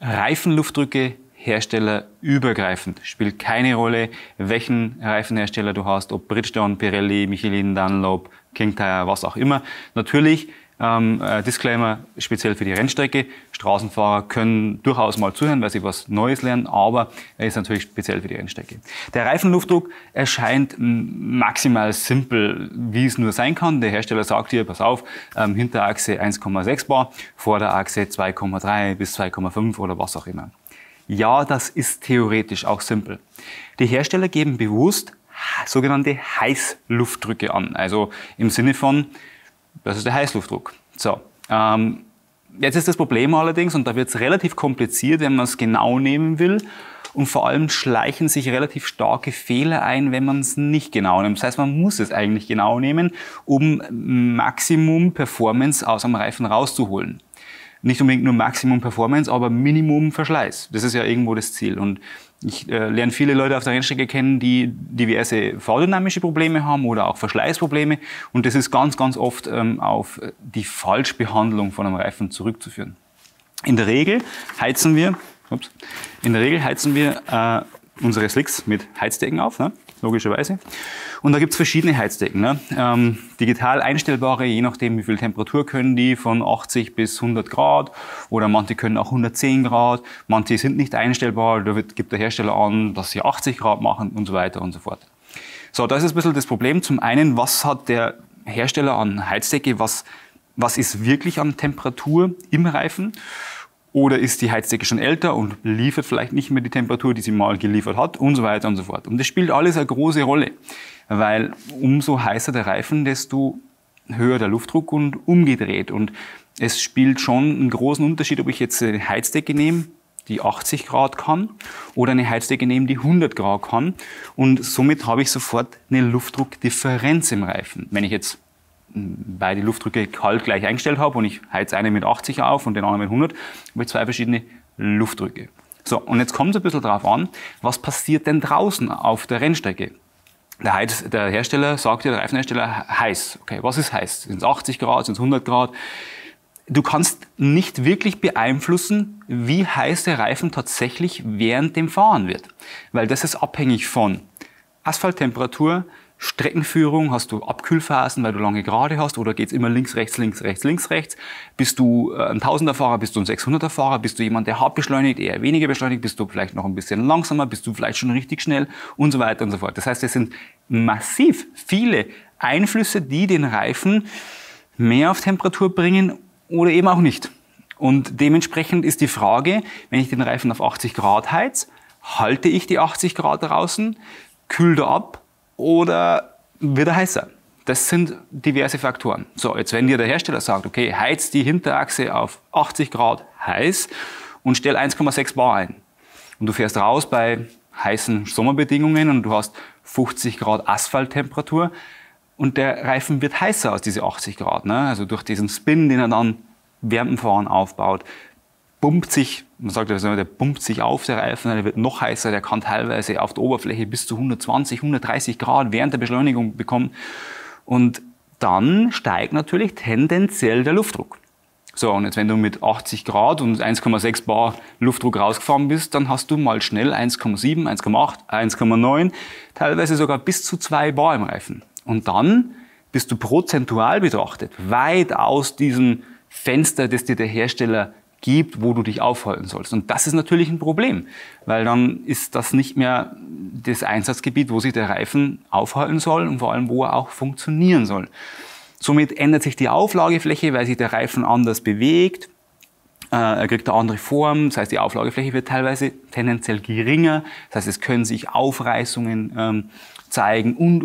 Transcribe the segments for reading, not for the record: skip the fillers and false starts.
Reifenluftdrücke herstellerübergreifend. Spielt keine Rolle, welchen Reifenhersteller du hast, ob Bridgestone, Pirelli, Michelin, Dunlop, King Tire, was auch immer. Natürlich, Disclaimer, speziell für die Rennstrecke. Straßenfahrer können durchaus mal zuhören, weil sie was Neues lernen, aber er ist natürlich speziell für die Rennstrecke. Der Reifenluftdruck erscheint maximal simpel, wie es nur sein kann. Der Hersteller sagt hier, pass auf, Hinterachse 1,6 bar, Vorderachse 2,3 bis 2,5 oder was auch immer. Ja, das ist theoretisch auch simpel. Die Hersteller geben bewusst sogenannte Heißluftdrücke an, also im Sinne von, das ist der Heißluftdruck. So, jetzt ist das Problem allerdings, und da wird es relativ kompliziert, wenn man es genau nehmen will. Und vor allem schleichen sich relativ starke Fehler ein, wenn man es nicht genau nimmt. Das heißt, man muss es eigentlich genau nehmen, um Maximum Performance aus einem Reifen rauszuholen. Nicht unbedingt nur Maximum Performance, aber Minimum Verschleiß. Das ist ja irgendwo das Ziel. Und ich lerne viele Leute auf der Rennstrecke kennen, die diverse fahrdynamische Probleme haben oder auch Verschleißprobleme. Und das ist ganz, ganz oft auf die Falschbehandlung von einem Reifen zurückzuführen. In der Regel heizen wir unsere Slicks mit Heizdecken auf, ne? Logischerweise. Und da gibt es verschiedene Heizdecken. Ne? Digital einstellbare, je nachdem wie viel Temperatur können die, von 80 bis 100 Grad oder manche können auch 110 Grad, manche sind nicht einstellbar, da gibt der Hersteller an, dass sie 80 Grad machen und so weiter und so fort. So, das ist ein bisschen das Problem. Zum einen, was hat der Hersteller an Heizdecke, was ist wirklich an Temperatur im Reifen? Oder ist die Heizdecke schon älter und liefert vielleicht nicht mehr die Temperatur, die sie mal geliefert hat und so weiter und so fort. Und das spielt alles eine große Rolle, weil umso heißer der Reifen, desto höher der Luftdruck und umgedreht. Und es spielt schon einen großen Unterschied, ob ich jetzt eine Heizdecke nehme, die 80 Grad kann, oder eine Heizdecke nehme, die 100 Grad kann. Und somit habe ich sofort eine Luftdruckdifferenz im Reifen. Wenn ich jetzt beide Luftdrücke kalt gleich eingestellt habe und ich heize einen mit 80 auf und den anderen mit 100, habe ich zwei verschiedene Luftdrücke. So, und jetzt kommt es ein bisschen drauf an, was passiert denn draußen auf der Rennstrecke? Der Hersteller sagt ja, der Reifenhersteller, heiß. Okay, was ist heiß? Sind es 80 Grad, sind es 100 Grad? Du kannst nicht wirklich beeinflussen, wie heiß der Reifen tatsächlich während dem Fahren wird. Weil das ist abhängig von Asphalttemperatur, Streckenführung, hast du Abkühlphasen, weil du lange Gerade hast, oder geht's immer links, rechts, links, rechts, links, rechts? Bist du ein 1000er-Fahrer, bist du ein 600er-Fahrer, bist du jemand, der hart beschleunigt, eher weniger beschleunigt, bist du vielleicht noch ein bisschen langsamer, bist du vielleicht schon richtig schnell und so weiter und so fort. Das heißt, es sind massiv viele Einflüsse, die den Reifen mehr auf Temperatur bringen oder eben auch nicht. Und dementsprechend ist die Frage, wenn ich den Reifen auf 80 Grad heiz, halte ich die 80 Grad draußen, kühlt er ab, oder wird er heißer? Das sind diverse Faktoren. So, jetzt wenn dir der Hersteller sagt, okay, heiz die Hinterachse auf 80 Grad heiß und stell 1,6 bar ein. Und du fährst raus bei heißen Sommerbedingungen und du hast 50 Grad Asphalttemperatur und der Reifen wird heißer als diese 80 Grad. Ne? Also durch diesen Spin, den er dann während dem Fahren aufbaut, pumpt sich, man sagt ja, der pumpt sich auf, der Reifen, der wird noch heißer, der kann teilweise auf der Oberfläche bis zu 120, 130 Grad während der Beschleunigung bekommen. Und dann steigt natürlich tendenziell der Luftdruck. So, und jetzt wenn du mit 80 Grad und 1,6 bar Luftdruck rausgefahren bist, dann hast du mal schnell 1,7, 1,8, 1,9, teilweise sogar bis zu 2 bar im Reifen. Und dann bist du prozentual betrachtet weit aus diesem Fenster, das dir der Hersteller gibt, wo du dich aufhalten sollst. Und das ist natürlich ein Problem, weil dann ist das nicht mehr das Einsatzgebiet, wo sich der Reifen aufhalten soll und vor allem, wo er auch funktionieren soll. Somit ändert sich die Auflagefläche, weil sich der Reifen anders bewegt. Er kriegt eine andere Form, das heißt, die Auflagefläche wird teilweise tendenziell geringer. Das heißt, es können sich Aufreißungen zeigen und.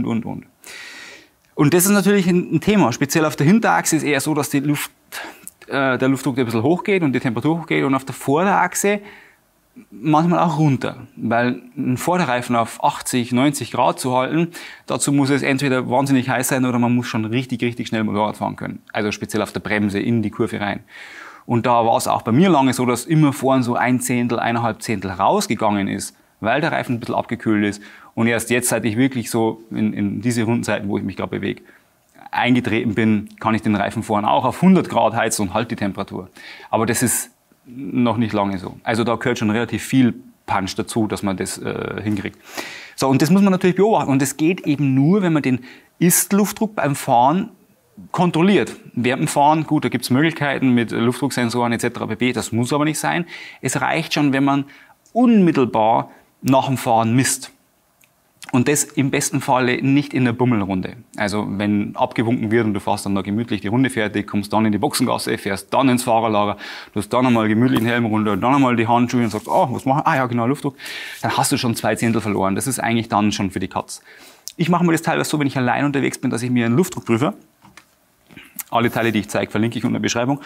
Und das ist natürlich ein Thema. Speziell auf der Hinterachse ist eher so, dass der Luftdruck ein bisschen hochgeht und die Temperatur hochgeht, und auf der Vorderachse manchmal auch runter. Weil einen Vorderreifen auf 80, 90 Grad zu halten, dazu muss es entweder wahnsinnig heiß sein oder man muss schon richtig, richtig schnell Motorrad fahren können. Also speziell auf der Bremse in die Kurve rein. Und da war es auch bei mir lange so, dass immer vorn so ein Zehntel, 1,5 Zehntel rausgegangen ist, weil der Reifen ein bisschen abgekühlt ist. Und erst jetzt, seit ich wirklich so in diese Rundenzeiten, wo ich mich gerade bewege, eingetreten bin, kann ich den Reifen vorne auch auf 100 Grad heizen und halte die Temperatur. Aber das ist noch nicht lange so. Also da gehört schon relativ viel Punch dazu, dass man das hinkriegt. So, und das muss man natürlich beobachten. Und das geht eben nur, wenn man den Ist-Luftdruck beim Fahren kontrolliert. Während dem Fahren, gut, da gibt es Möglichkeiten mit Luftdrucksensoren etc. pp. Das muss aber nicht sein. Es reicht schon, wenn man unmittelbar nach dem Fahren misst. Und das im besten Falle nicht in der Bummelrunde. Also wenn abgewunken wird und du fährst dann da gemütlich die Runde fertig, kommst dann in die Boxengasse, fährst dann ins Fahrerlager, du hast dann einmal gemütlich den Helm runter, dann einmal die Handschuhe und sagst, oh, was machen? Ah ja, genau, Luftdruck. Dann hast du schon 2 Zehntel verloren. Das ist eigentlich dann schon für die Katz. Ich mache mir das teilweise so, wenn ich allein unterwegs bin, dass ich mir einen Luftdruck prüfe. Alle Teile, die ich zeige, verlinke ich unter der Beschreibung.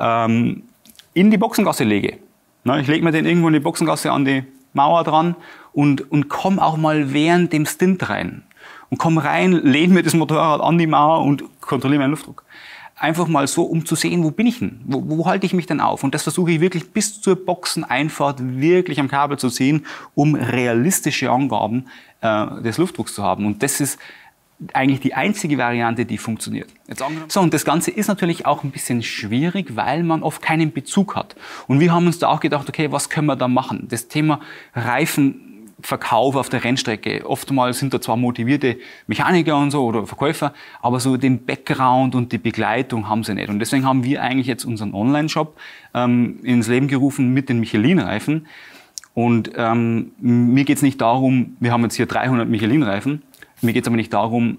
In die Boxengasse lege. Ich lege mir den irgendwo in die Boxengasse an die Mauer dran und komme auch mal während dem Stint rein. Und komme rein, lehne mir das Motorrad an die Mauer und kontrolliere meinen Luftdruck. Einfach mal so, um zu sehen, wo bin ich denn? Wo halte ich mich denn auf? Und das versuche ich wirklich bis zur Boxeneinfahrt wirklich am Kabel zu ziehen, um realistische Angaben des Luftdrucks zu haben. Und das ist eigentlich die einzige Variante, die funktioniert. So, und das Ganze ist natürlich auch ein bisschen schwierig, weil man oft keinen Bezug hat. Und wir haben uns da auch gedacht, okay, was können wir da machen? Das Thema Reifenverkauf auf der Rennstrecke. Oftmals sind da zwar motivierte Mechaniker und so oder Verkäufer, aber so den Background und die Begleitung haben sie nicht. Und deswegen haben wir eigentlich jetzt unseren Online-Shop ins Leben gerufen mit den Michelin-Reifen. Und mir geht es nicht darum, wir haben jetzt hier 300 Michelin-Reifen, mir geht es aber nicht darum,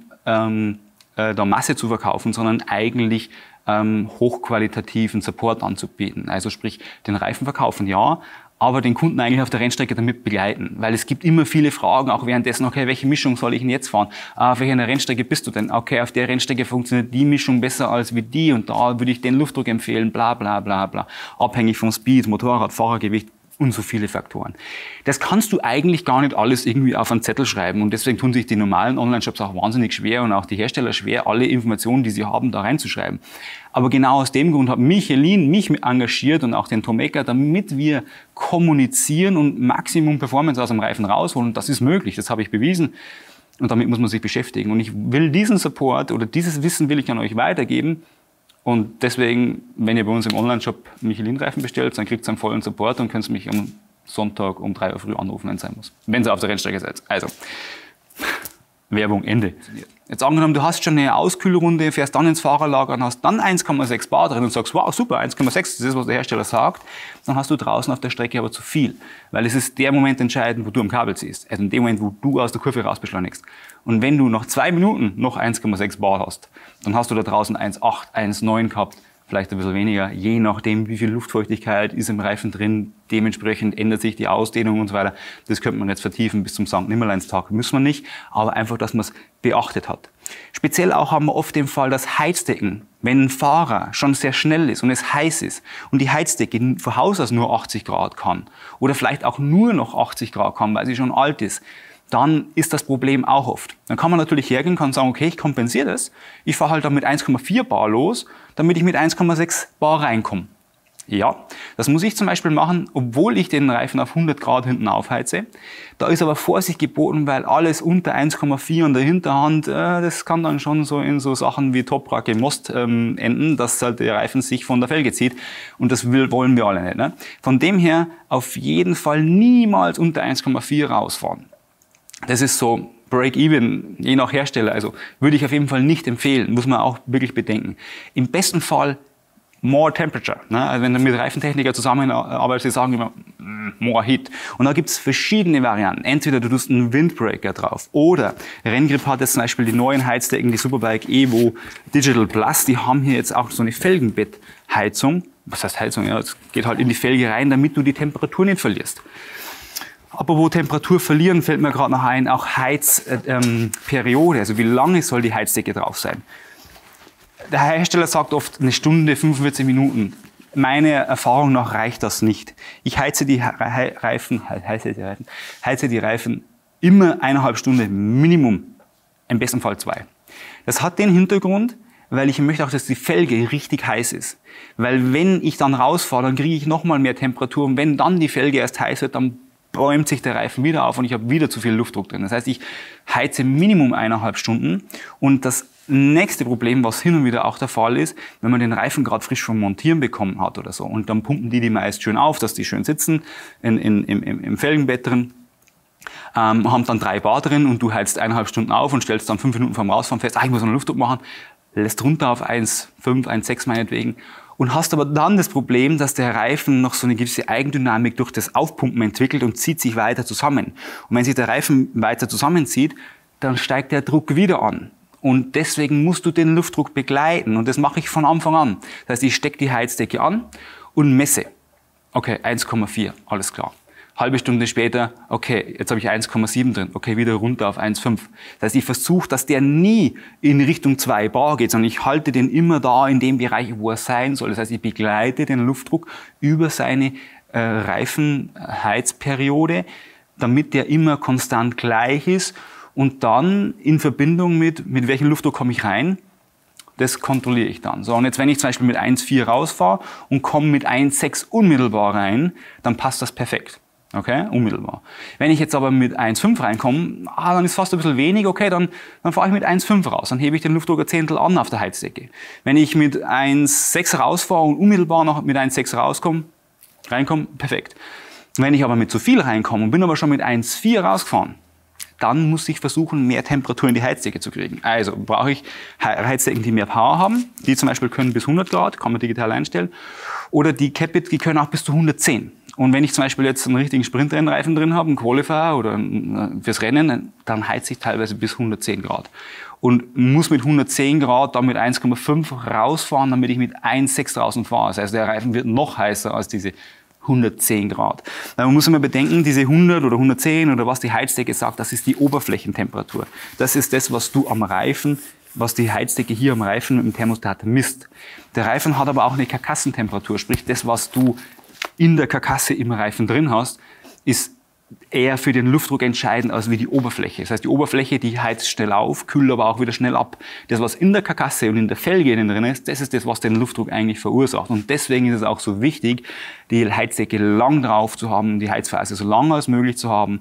da Masse zu verkaufen, sondern eigentlich hochqualitativen Support anzubieten. Also sprich, den Reifen verkaufen, ja, aber den Kunden eigentlich auf der Rennstrecke damit begleiten. Weil es gibt immer viele Fragen, auch währenddessen, okay, welche Mischung soll ich denn jetzt fahren? Auf welcher Rennstrecke bist du denn? Okay, auf der Rennstrecke funktioniert die Mischung besser als wie die und da würde ich den Luftdruck empfehlen, bla bla bla bla. Abhängig vom Speed, Motorrad, Fahrergewicht und so viele Faktoren. Das kannst du eigentlich gar nicht alles irgendwie auf einen Zettel schreiben und deswegen tun sich die normalen Online-Shops auch wahnsinnig schwer und auch die Hersteller schwer, alle Informationen, die sie haben, da reinzuschreiben. Aber genau aus dem Grund hat Michelin mich engagiert und auch den Tomecker, damit wir kommunizieren und Maximum Performance aus dem Reifen rausholen. Und das ist möglich, das habe ich bewiesen. Und damit muss man sich beschäftigen. Und ich will diesen Support oder dieses Wissen will ich an euch weitergeben. Und deswegen, wenn ihr bei uns im Online-Shop Michelin-Reifen bestellt, dann kriegt ihr einen vollen Support und könnt mich am Sonntag um 3 Uhr früh anrufen, wenn es sein muss. Wenn ihr auf der Rennstrecke seid. Also, Werbung Ende. Jetzt angenommen, du hast schon eine Auskühlrunde, fährst dann ins Fahrerlager und hast dann 1,6 Bar drin und sagst, wow, super, 1,6, das ist, was der Hersteller sagt, dann hast du draußen auf der Strecke aber zu viel. Weil es ist der Moment entscheidend, wo du am Kabel ziehst. Also in dem Moment, wo du aus der Kurve raus beschleunigst. Und wenn du nach 2 Minuten noch 1,6 Bar hast, dann hast du da draußen 1,8, 1,9 gehabt, vielleicht ein bisschen weniger, je nachdem, wie viel Luftfeuchtigkeit ist im Reifen drin. Dementsprechend ändert sich die Ausdehnung und so weiter. Das könnte man jetzt vertiefen bis zum St. Nimmerleinstag. Müssen wir nicht, aber einfach, dass man es beachtet hat. Speziell auch haben wir oft den Fall, dass Heizdecken, wenn ein Fahrer schon sehr schnell ist und es heiß ist und die Heizdecke von Haus aus nur 80 Grad kann oder vielleicht auch nur noch 80 Grad kann, weil sie schon alt ist, dann ist das Problem auch oft. Dann kann man natürlich hergehen und kann sagen, okay, ich kompensiere das. Ich fahre halt dann mit 1,4 Bar los, damit ich mit 1,6 Bar reinkomme. Ja, das muss ich zum Beispiel machen, obwohl ich den Reifen auf 100 Grad hinten aufheize. Da ist aber Vorsicht geboten, weil alles unter 1,4 an der Hinterhand, das kann dann schon so in so Sachen wie Topracke, Most enden, dass halt der Reifen sich von der Felge zieht. Und das wollen wir alle nicht. Ne? Von dem her auf jeden Fall niemals unter 1,4 rausfahren. Das ist so Break-Even, je nach Hersteller. Also würde ich auf jeden Fall nicht empfehlen, muss man auch wirklich bedenken. Im besten Fall more temperature. Ne? Also wenn du mit Reifentechniker zusammenarbeitest, die sagen immer more heat. Und da gibt's verschiedene Varianten. Entweder du tust einen Windbreaker drauf oder Renngrip hat jetzt zum Beispiel die neuen Heizdecken, die Superbike Evo Digital Plus, die haben hier jetzt auch so eine Felgenbettheizung. Was heißt Heizung? Ja, es geht halt in die Felge rein, damit du die Temperatur nicht verlierst. Apropos Temperatur verlieren, fällt mir gerade noch ein, auch Heizperiode, also wie lange soll die Heizdecke drauf sein? Der Hersteller sagt oft eine Stunde, 45 Minuten. Meiner Erfahrung nach reicht das nicht. Ich heize die Reifen immer 1,5 Stunden Minimum, im besten Fall 2. Das hat den Hintergrund, weil ich möchte auch, dass die Felge richtig heiß ist. Weil wenn ich dann rausfahre, dann kriege ich nochmal mehr Temperatur und wenn dann die Felge erst heiß wird, dann bäumt sich der Reifen wieder auf und ich habe wieder zu viel Luftdruck drin. Das heißt, ich heize Minimum 1,5 Stunden und das nächste Problem, was hin und wieder auch der Fall ist, wenn man den Reifen gerade frisch vom Montieren bekommen hat oder so. Und dann pumpen die meist schön auf, dass die schön sitzen im Felgenbett drin. Haben dann 3 Bar drin und du heizt 1,5 Stunden auf und stellst dann 5 Minuten vorm Rausfahren fest, ich muss einen Luftdruck machen, lässt runter auf 1,5, 1,6 meinetwegen und hast aber dann das Problem, dass der Reifen noch so eine gewisse Eigendynamik durch das Aufpumpen entwickelt und zieht sich weiter zusammen. Und wenn sich der Reifen weiter zusammenzieht, dann steigt der Druck wieder an. Und deswegen musst du den Luftdruck begleiten und das mache ich von Anfang an. Das heißt, ich stecke die Heizdecke an und messe. Okay, 1,4, alles klar. Halbe Stunde später, okay, jetzt habe ich 1,7 drin, okay, wieder runter auf 1,5. Das heißt, ich versuche, dass der nie in Richtung 2 Bar geht, sondern ich halte den immer da in dem Bereich, wo er sein soll. Das heißt, ich begleite den Luftdruck über seine Reifenheizperiode, damit der immer konstant gleich ist und dann in Verbindung mit welchem Luftdruck komme ich rein, das kontrolliere ich dann. So, und jetzt, wenn ich zum Beispiel mit 1,4 rausfahre und komme mit 1,6 unmittelbar rein, dann passt das perfekt. Okay, unmittelbar. Wenn ich jetzt aber mit 1,5 reinkomme, dann ist fast ein bisschen wenig, okay, dann fahre ich mit 1,5 raus, dann hebe ich den Luftdruck ein Zehntel an auf der Heizdecke. Wenn ich mit 1,6 rausfahre und unmittelbar noch mit 1,6 reinkomme, perfekt. Wenn ich aber mit zu viel reinkomme und bin aber schon mit 1,4 rausgefahren, dann muss ich versuchen, mehr Temperatur in die Heizdecke zu kriegen. Also brauche ich Heizdecken, die mehr Power haben, die zum Beispiel können bis 100 Grad, kann man digital einstellen, oder die Capit, die können auch bis zu 110. Und wenn ich zum Beispiel jetzt einen richtigen Sprintrennreifen drin habe, einen Qualifier oder fürs Rennen, dann heizt ich teilweise bis 110 Grad. Und muss mit 110 Grad dann mit 1,5 rausfahren, damit ich mit 1,6 draußen fahre. Das heißt, der Reifen wird noch heißer als diese 110 Grad. Man muss immer bedenken, diese 100 oder 110 oder was die Heizdecke sagt, das ist die Oberflächentemperatur. Das ist das, was du am Reifen, was die Heizdecke hier am Reifen im Thermostat misst. Der Reifen hat aber auch eine Karkassentemperatur, sprich das, was du in der Karkasse im Reifen drin hast, ist eher für den Luftdruck entscheidend als wie die Oberfläche. Das heißt, die Oberfläche, die heizt schnell auf, kühlt aber auch wieder schnell ab. Das, was in der Karkasse und in der Felge innen drin ist, das ist das, was den Luftdruck eigentlich verursacht. Und deswegen ist es auch so wichtig, die Heizdecke lang drauf zu haben, die Heizphase so lang als möglich zu haben.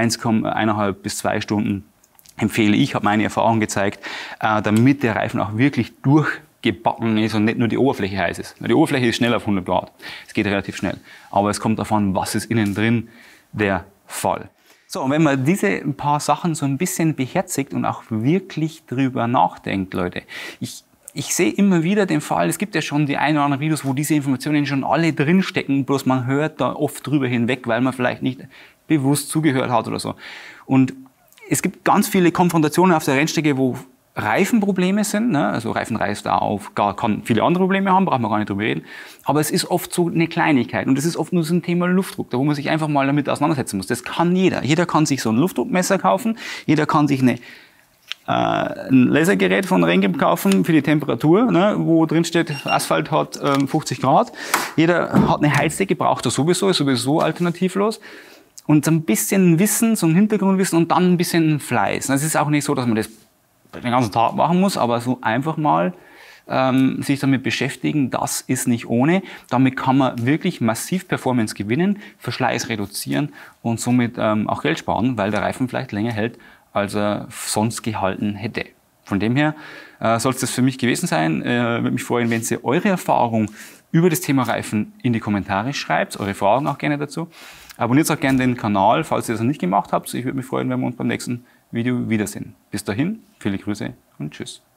1,5 bis 2 Stunden empfehle ich, habe meine Erfahrung gezeigt, damit der Reifen auch wirklich durchgebacken ist und nicht nur die Oberfläche heiß ist. Die Oberfläche ist schnell auf 100 Grad. Es geht relativ schnell. Aber es kommt davon, was ist innen drin der Fall. So, und wenn man diese paar Sachen so ein bisschen beherzigt und auch wirklich drüber nachdenkt, Leute, ich sehe immer wieder den Fall, es gibt ja schon die ein oder anderen Videos, wo diese Informationen schon alle drinstecken, bloß man hört da oft drüber hinweg, weil man vielleicht nicht bewusst zugehört hat oder so. Und es gibt ganz viele Konfrontationen auf der Rennstrecke, wo Reifenprobleme sind, ne? Also Reifen reißt auf, kann viele andere Probleme haben, braucht man gar nicht drüber reden. Aber es ist oft so eine Kleinigkeit und es ist oft nur so ein Thema Luftdruck, da wo man sich einfach mal damit auseinandersetzen muss. Das kann jeder. Jeder kann sich so ein Luftdruckmesser kaufen, jeder kann sich ein Lasergerät von Rengem kaufen für die Temperatur, ne? Wo drin steht, Asphalt hat 50 Grad. Jeder hat eine Heizdecke, braucht er sowieso, ist sowieso alternativlos. Und so ein bisschen Wissen, so ein Hintergrundwissen und dann ein bisschen Fleiß. Es ist auch nicht so, dass man das den ganzen Tag machen muss, aber so einfach mal sich damit beschäftigen, das ist nicht ohne. Damit kann man wirklich massiv Performance gewinnen, Verschleiß reduzieren und somit auch Geld sparen, weil der Reifen vielleicht länger hält, als er sonst gehalten hätte. Von dem her soll es das für mich gewesen sein. Würde mich freuen, wenn ihr eure Erfahrung über das Thema Reifen in die Kommentare schreibt, eure Fragen auch gerne dazu. Abonniert auch gerne den Kanal, falls ihr das noch nicht gemacht habt. Ich würde mich freuen, wenn wir uns beim nächsten Video wiedersehen. Bis dahin, viele Grüße und tschüss.